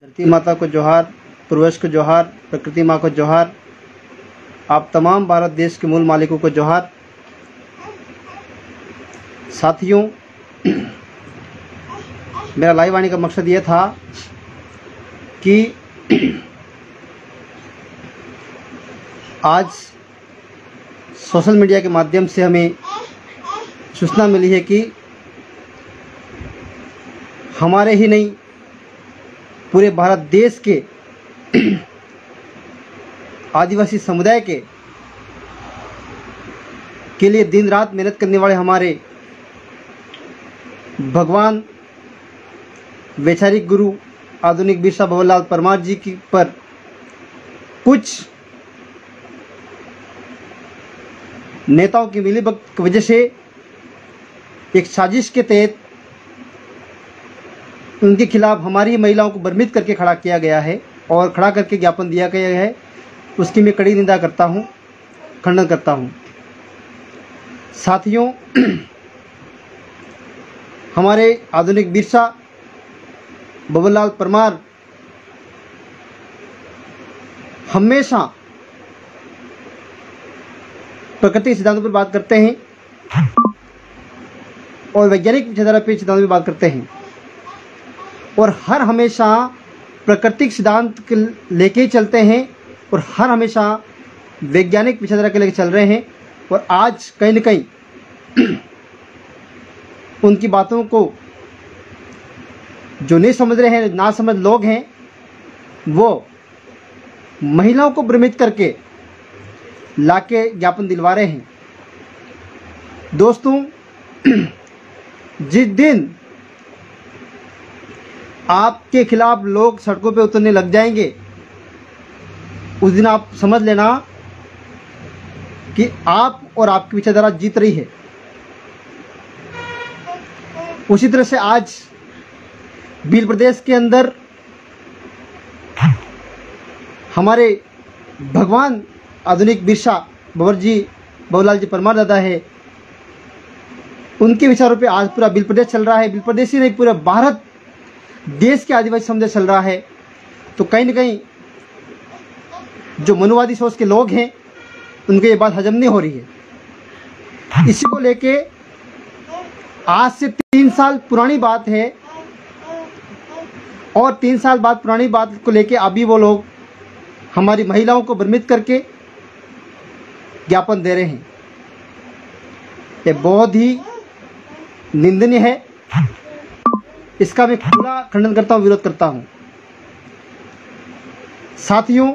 धरती माता को जोहार, पूर्वज को जोहार, प्रकृति माँ को जोहार, आप तमाम भारत देश के मूल मालिकों को जोहार। साथियों, मेरा लाइव आने का मकसद ये था कि आज सोशल मीडिया के माध्यम से हमें सूचना मिली है कि हमारे ही नहीं पूरे भारत देश के आदिवासी समुदाय के लिए दिन रात मेहनत करने वाले हमारे भगवान वैचारिक गुरु आधुनिक बिरसा भवरलाल परमार जी की पर कुछ नेताओं की मिलीभगत की वजह से एक साजिश के तहत उनके खिलाफ हमारी महिलाओं को भ्रमित करके खड़ा किया गया है और खड़ा करके ज्ञापन दिया गया है। उसकी मैं कड़ी निंदा करता हूं, खंडन करता हूं। साथियों, हमारे आधुनिक बिरसा भवरलाल परमार हमेशा प्राकृतिक सिद्धांतों पर बात करते हैं और वैज्ञानिक विचारधारा पर सिद्धांतों पर बात करते हैं और हर हमेशा प्राकृतिक सिद्धांत के लेके ही चलते हैं और हर हमेशा वैज्ञानिक विचारधारा के लेके चल रहे हैं। और आज कहीं न कहीं उनकी बातों को जो नहीं समझ रहे हैं, ना समझ लोग हैं, वो महिलाओं को भ्रमित करके लाके ज्ञापन दिलवा रहे हैं। दोस्तों, जिस दिन आपके खिलाफ लोग सड़कों पे उतरने लग जाएंगे, उस दिन आप समझ लेना कि आप और आपकी विचारधारा जीत रही है। उसी तरह से आज भील प्रदेश के अंदर हमारे भगवान आधुनिक बिरसा भवरलाल जी परमार दादा है, उनके विचारों पे आज पूरा भील प्रदेश चल रहा है। भील प्रदेश ही नहीं, पूरा भारत देश के आदिवासी समुदाय चल रहा है। तो कहीं न कहीं जो मनुवादी सोच के लोग हैं, उनको ये बात हजम नहीं हो रही है। इसी को लेके आज से 3 साल पुरानी बात है और 3 साल बाद पुरानी बात को लेके अभी वो लोग हमारी महिलाओं को भ्रमित करके ज्ञापन दे रहे हैं। ये बहुत ही निंदनीय है। इसका मैं खुला खंडन करता हूं, विरोध करता हूं। साथियों,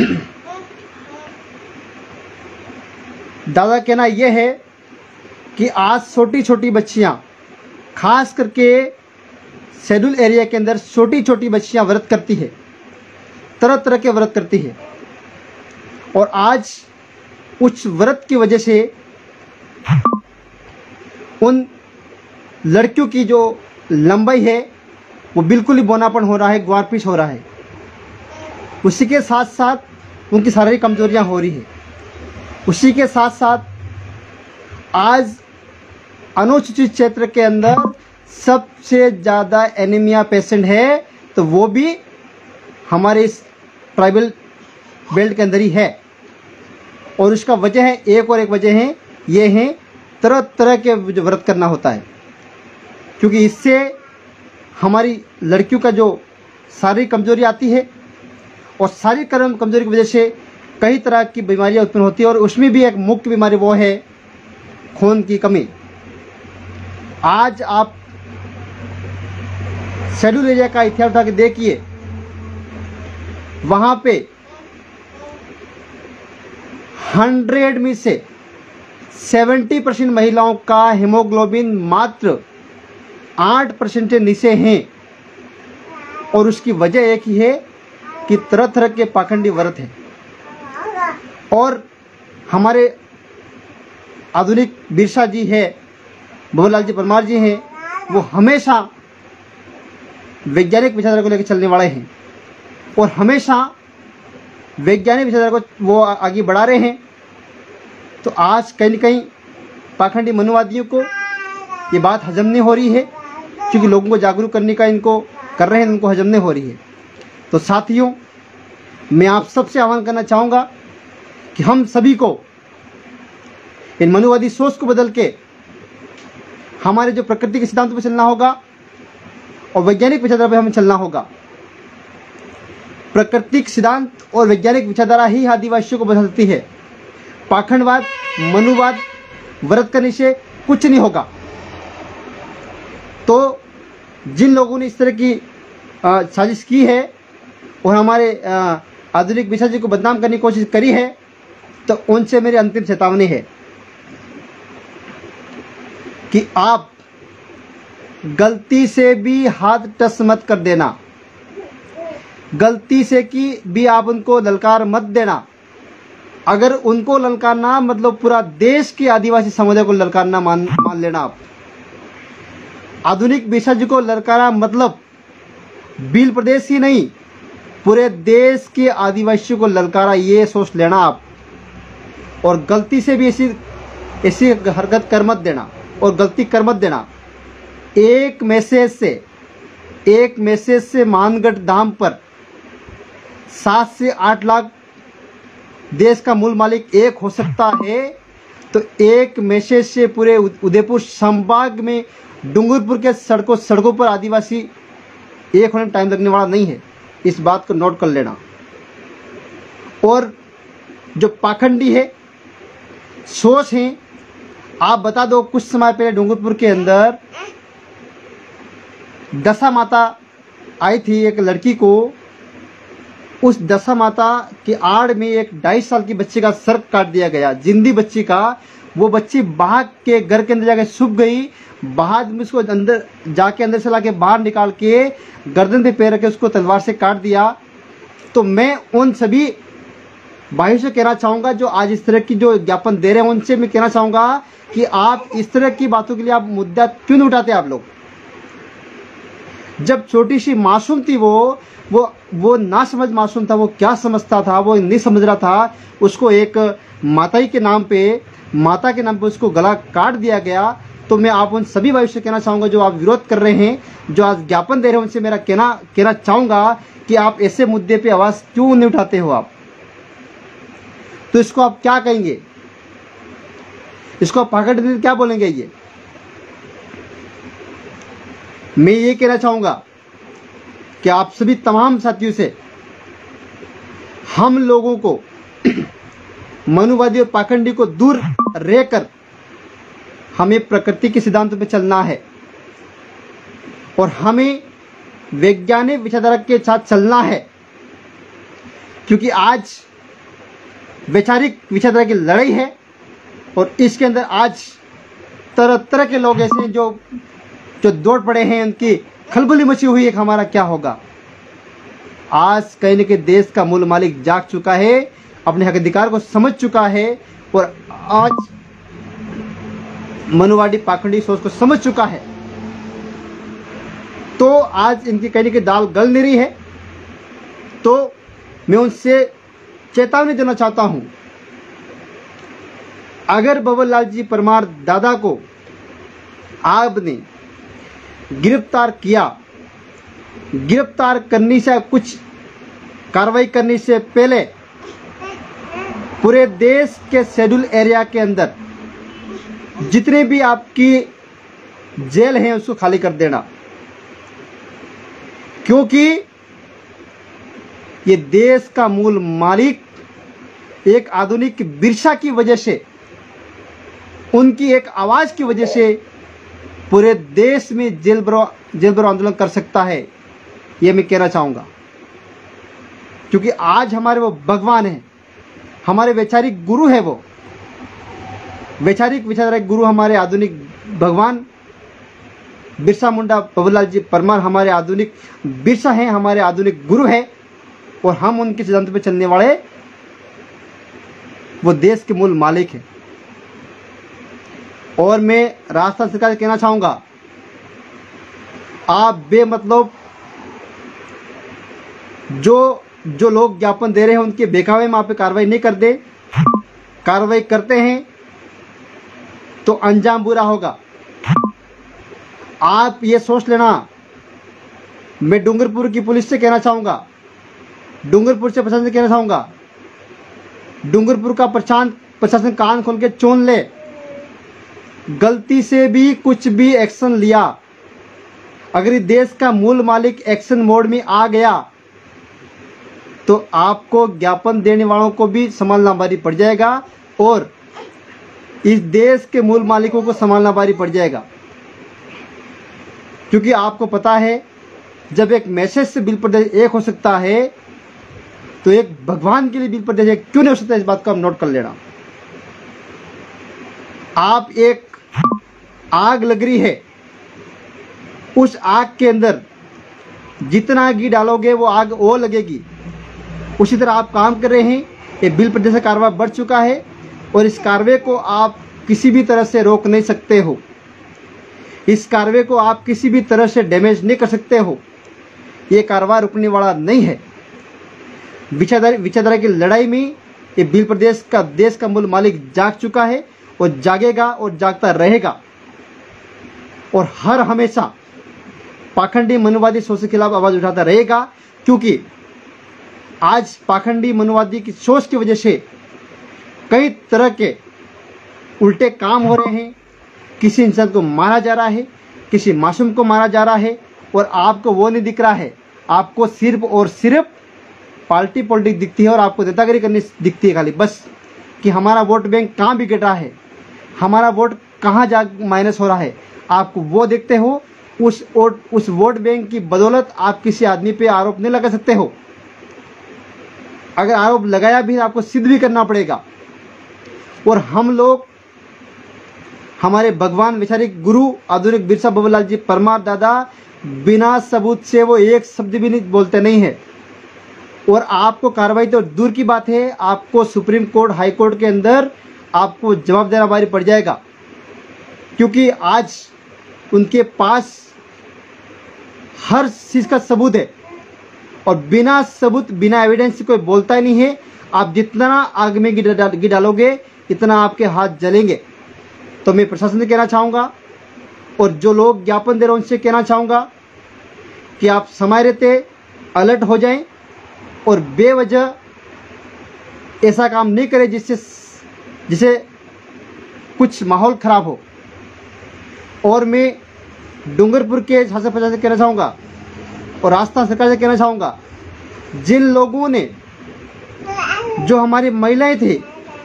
दादा कहना यह है कि आज छोटी छोटी बच्चियां, खास करके शेड्यूल एरिया के अंदर छोटी छोटी बच्चियां व्रत करती है, तरह तरह के व्रत करती है और आज उस व्रत की वजह से उन लड़कियों की जो लंबाई है वो बिल्कुल ही बौनापन हो रहा है, ग्वारपीस हो रहा है। उसी के साथ साथ उनकी शारीरिक कमजोरियां हो रही है। उसी के साथ साथ आज अनुसूचित क्षेत्र के अंदर सबसे ज़्यादा एनीमिया पेशेंट है, तो वो भी हमारे इस ट्राइबल बेल्ट के अंदर ही है। और उसका वजह है, एक वजह है, ये है तरह तरह के जो व्रत करना होता है, क्योंकि इससे हमारी लड़कियों का जो शारीरिक कमजोरी आती है और शारीरिक कमजोरी की वजह से कई तरह की बीमारियां उत्पन्न होती है और उसमें भी एक मुख्य बीमारी वो है खून की कमी। आज आप शेड्यूल एरिया का इतिहास उठा के देखिए, वहां पे 100 में से 70% महिलाओं का हीमोग्लोबिन मात्र 8% से नीचे हैं और उसकी वजह एक ही है कि तरह तरह के पाखंडी व्रत हैं। और हमारे आधुनिक बिरसा जी है, भवरलाल जी परमार जी हैं, वो हमेशा वैज्ञानिक विचारधारा को लेकर चलने वाले हैं और हमेशा वैज्ञानिक विचारधारा को वो आगे बढ़ा रहे हैं। तो आज कहीं न कहीं पाखंडी मनुवादियों को ये बात हजम नहीं हो रही है, क्योंकि लोगों को जागरूक करने का इनको कर रहे हैं, उनको हजम नहीं हो रही है। तो साथियों, मैं आप सबसे आह्वान करना चाहूँगा कि हम सभी को इन मनुवादी सोच को बदल के हमारे जो प्रकृति के सिद्धांतों पर चलना होगा और वैज्ञानिक विचारधारा पर हमें चलना होगा। प्राकृतिक सिद्धांत और वैज्ञानिक विचारधारा ही आदिवासियों को बदल सकती है। पाखंडवाद, मनुवाद, व्रत करने से कुछ नहीं होगा। तो जिन लोगों ने इस तरह की साजिश की है और हमारे आधुनिक विषय जी को बदनाम करने की कोशिश करी है, तो उनसे मेरी अंतिम चेतावनी है कि आप गलती से भी हाथ टच मत कर देना, गलती से कि भी आप उनको ललकार मत देना। अगर उनको ललकारना मतलब पूरा देश के आदिवासी समुदाय को ललकारना मान लेना। आप आधुनिक विषय जी को ललकारा मतलब भील प्रदेश ही नहीं, पूरे देश के आदिवासियों को ललकारा, ये सोच लेना आप। और गलती से भी ऐसी हरकत कर मत देना और गलती कर मत देना। एक मैसेज से मानगढ़ धाम पर 7 से 8 लाख देश का मूल मालिक एक हो सकता है, तो एक मैसेज से पूरे उदयपुर संभाग में डूंगरपुर के सड़कों पर आदिवासी एक होने में टाइम लगने वाला नहीं है। इस बात को नोट कर लेना। और जो पाखंडी है, सोच है, आप बता दो, कुछ समय पहले डूंगरपुर के अंदर दशा माता आई थी एक लड़की को। उस दशा माता की आड़ में एक 2.5 साल की बच्ची का सर काट दिया गया, जिंदी बच्ची का। वो बच्ची बाहर के घर के अंदर जाके छुप गई। बाहर में उसको अंदर जाके अंदर से लाके बाहर निकाल के गर्दन पे पैर रखे उसको तलवार से काट दिया। तो मैं उन सभी भाइयों से कहना चाहूँगा जो आज इस तरह की जो ज्ञापन दे रहे हैं, उनसे मैं कहना चाहूँगा कि आप इस तरह की बातों के लिए आप मुद्दा क्यों नहीं उठाते। आप लोग जब छोटी सी मासूम थी, वो ना समझ मासूम था, वो क्या समझता था, वो नहीं समझ रहा था। उसको एक माता के नाम पे उसको गला काट दिया गया। तो मैं आप उन सभी भाइयों से कहना चाहूँगा जो आप विरोध कर रहे हैं, जो आज ज्ञापन दे रहे हैं, उनसे मेरा कहना चाहूँगा कि आप ऐसे मुद्दे पे आवाज़ क्यों नहीं उठाते हो आप। तो इसको आप क्या कहेंगे, इसको आप पाखंड क्या बोलेंगे। ये मैं ये कहना चाहूँगा कि आप सभी तमाम साथियों से, हम लोगों को मनुवादी और पाखंडी को दूर रहकर हमें प्रकृति के सिद्धांतों पे चलना है और हमें वैज्ञानिक विचारधारा के साथ चलना है। क्योंकि आज वैचारिक विचारधारा की लड़ाई है और इसके अंदर आज तरह तरह के लोग ऐसे हैं जो दौड़ पड़े हैं, उनकी खलबली मची हुई है कि हमारा क्या होगा। आज कहीं न कहीं देश का मूल मालिक जाग चुका है, अपने हक अधिकार को समझ चुका है और आज मनुवादी पाखंडी सोच को समझ चुका है। तो आज इनकी कहीं न कहीं दाल गल नहीं रही है। तो मैं उनसे चेतावनी देना चाहता हूं, अगर बबन जी परमार दादा को आपने गिरफ्तार किया, गिरफ्तार करने से कुछ कार्रवाई करने से पहले पूरे देश के शेड्यूल एरिया के अंदर जितने भी आपकी जेल हैं उसको खाली कर देना। क्योंकि ये देश का मूल मालिक एक आधुनिक बिरसा की वजह से, उनकी एक आवाज की वजह से पूरे देश में जेल भरो आंदोलन कर सकता है, ये मैं कहना चाहूँगा। क्योंकि आज हमारे वो भगवान हैं, हमारे वैचारिक गुरु है, वो वैचारिक विचारधारा गुरु हमारे आधुनिक भगवान बिरसा मुंडा बबन जी परमार हमारे आधुनिक बिरसा हैं, हमारे आधुनिक गुरु हैं और हम उनके सिद्धांतों पे चलने वाले वो देश के मूल मालिक हैं। और मैं राजस्थान सरकार से कहना चाहूँगा, आप बेमतलब जो लोग ज्ञापन दे रहे हैं उनके बेकावे में आप पे कार्रवाई नहीं कर दे। कार्रवाई करते हैं तो अंजाम बुरा होगा। आप ये सोच लेना। मैं डूंगरपुर की पुलिस से कहना चाहूँगा, डूंगरपुर से प्रशासन से कहना चाहूँगा, डूंगरपुर का प्रशासन कान खोल के चुन ले। गलती से भी कुछ भी एक्शन लिया, अगर इस देश का मूल मालिक एक्शन मोड में आ गया तो आपको ज्ञापन देने वालों को भी संभालना भारी पड़ जाएगा और इस देश के मूल मालिकों को संभालना भारी पड़ जाएगा। क्योंकि आपको पता है, जब एक मैसेज से बिल प्रदेश एक हो सकता है तो एक भगवान के लिए बिल प्रदेश एक क्यों नहीं हो सकता, इस बात को हम नोट कर लेना। आप एक आग लग रही है, उस आग के अंदर जितना घी डालोगे वो आग और लगेगी। उसी तरह आप काम कर रहे हैं, ये बिल प्रदेश का कार्रवाई बढ़ चुका है और इस कार्रवाई को आप किसी भी तरह से रोक नहीं सकते हो, इस कार्रवाई को आप किसी भी तरह से डैमेज नहीं कर सकते हो। ये कार्रवाई रुकने वाला नहीं है। विचारधारा की लड़ाई में ये बिल प्रदेश का देश का मूल मालिक जाग चुका है और जागेगा और जागता रहेगा और हर हमेशा पाखंडी मनुवादी सोच के खिलाफ आवाज उठाता रहेगा। क्योंकि आज पाखंडी मनुवादी की सोच की वजह से कई तरह के उल्टे काम हो रहे हैं। किसी इंसान को मारा जा रहा है, किसी मासूम को मारा जा रहा है और आपको वो नहीं दिख रहा है। आपको सिर्फ और सिर्फ पार्टी पॉलिटिक्स दिखती है और आपको नेतागिरी करनी दिखती है खाली, बस कि हमारा वोट बैंक कहाँ बिगड़ रहा है, हमारा वोट कहाँ जा माइनस हो रहा है। आपको वो देखते हो, उस वोट बैंक की बदौलत आप किसी आदमी पे आरोप नहीं लगा सकते हो। अगर आरोप लगाया भी आपको सिद्ध भी करना पड़ेगा। और हम लोग, हमारे भगवान वैचारिक गुरु आधुनिक बिरसा भवनलाल जी परमार दादा बिना सबूत से वो एक शब्द भी नहीं बोलते नहीं है। और आपको कार्रवाई तो दूर की बात है, आपको सुप्रीम कोर्ट हाई कोर्ट के अंदर आपको जवाब देना भारी पड़ जाएगा। क्योंकि आज उनके पास हर चीज का सबूत है और बिना सबूत बिना एविडेंस कोई बोलता ही नहीं है। आप जितना आग में घी डालोगे इतना आपके हाथ जलेंगे। तो मैं प्रशासन से कहना चाहूँगा और जो लोग ज्ञापन दे रहे हैं उनसे कहना चाहूँगा कि आप समय रहते अलर्ट हो जाएं और बेवजह ऐसा काम नहीं करें जिससे कुछ माहौल खराब हो। और मैं डूंगरपुर के शासन प्रशासन से कहना चाहूँगा और राजस्थान सरकार से कहना चाहूँगा, जिन लोगों ने, जो हमारी महिलाएं थी,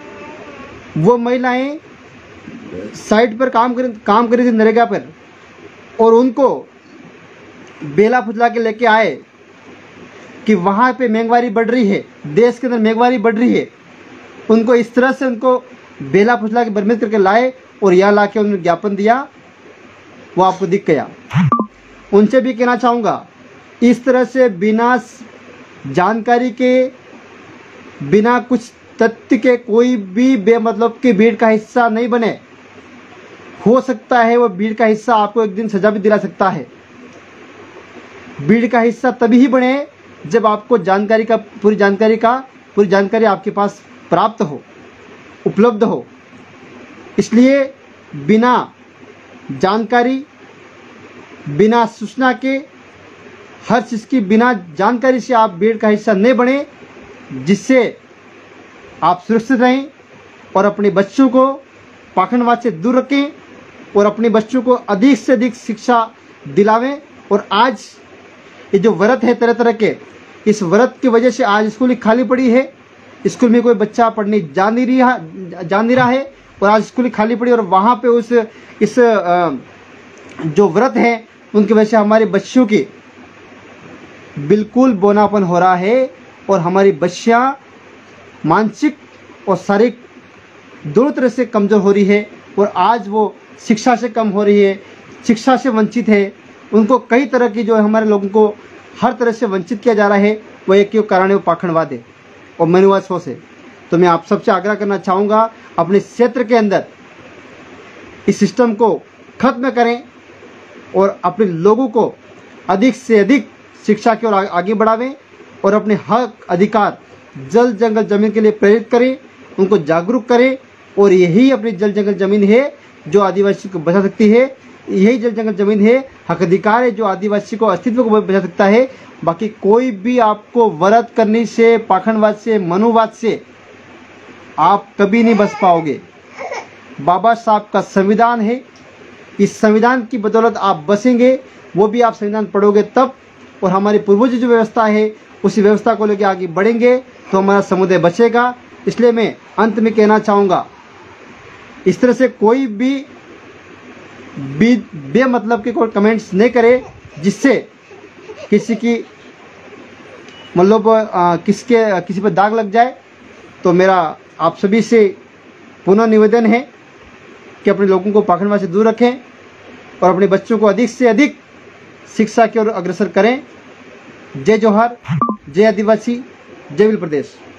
वो महिलाएं साइट पर काम कर रही थी नरेगा पर, और उनको बेला फुसला के लेके आए कि वहाँ पे महंगाई बढ़ रही है, देश के अंदर महंगाई बढ़ रही है। उनको इस तरह से उनको बेला फुसला के बर्बाद करके लाए और यहाँ ला के उन्होंने ज्ञापन दिया, वो आपको दिख गया। उनसे भी कहना चाहूँगा, इस तरह से बिना जानकारी के, बिना कुछ तथ्य के कोई भी बेमतलब की भीड़ का हिस्सा नहीं बने। हो सकता है वो भीड़ का हिस्सा आपको एक दिन सजा भी दिला सकता है। भीड़ का हिस्सा तभी ही बने जब आपको पूरी जानकारी आपके पास प्राप्त हो, उपलब्ध हो। इसलिए बिना जानकारी, बिना सूचना के, हर चीज़ की बिना जानकारी से आप भीड़ का हिस्सा नहीं बने, जिससे आप सुरक्षित रहें और अपने बच्चों को पाखंडवाद से दूर रखें और अपने बच्चों को अधिक से अधिक शिक्षा दिलावें। और आज ये जो व्रत है तरह तरह के, इस व्रत की वजह से आज स्कूल खाली पड़ी है, स्कूल में कोई बच्चा पढ़ने जा नहीं रहा है और आज स्कूल खाली पड़ी और वहाँ पे इस जो व्रत है उनकी वजह से हमारे बच्चों की बिल्कुल बोनापन हो रहा है और हमारी बच्चियाँ मानसिक और शारीरिक दोनों तरह से कमज़ोर हो रही है और आज वो शिक्षा से कम हो रही है, शिक्षा से वंचित है। उनको कई तरह की जो हमारे लोगों को हर तरह से वंचित किया जा रहा है, वो एक ही कारण है, वो पाखंडवाद है और मनुवाद सोच है। तो मैं आप सबसे आग्रह करना चाहूँगा, अपने क्षेत्र के अंदर इस सिस्टम को खत्म करें और अपने लोगों को अधिक से अधिक शिक्षा की ओर आगे बढ़ावें और अपने हक अधिकार जल जंगल जमीन के लिए प्रेरित करें, उनको जागरूक करें। और यही अपनी जल जंगल जमीन है जो आदिवासी को बचा सकती है। यही जल जंगल जमीन है, हक अधिकार है जो आदिवासी को अस्तित्व को बचा सकता है। बाकी कोई भी आपको वरद करने से, पाखंडवाद से, मनुवाद से आप कभी नहीं बच पाओगे। बाबा साहब का संविधान है, इस संविधान की बदौलत आप बसेंगे, वो भी आप संविधान पढ़ोगे तब, और हमारे पूर्वज जो व्यवस्था है उसी व्यवस्था को लेकर आगे बढ़ेंगे तो हमारा समुदाय बचेगा। इसलिए मैं अंत में कहना चाहूँगा, इस तरह से कोई भी बेमतलब के कोई कमेंट्स नहीं करे जिससे किसी की मतलब किसी पर दाग लग जाए। तो मेरा आप सभी से पुनः निवेदन है कि अपने लोगों को पाखंडवाद से दूर रखें और अपने बच्चों को अधिक से अधिक शिक्षा की ओर अग्रसर करें। जय जोहार, जय आदिवासी, जय भील प्रदेश।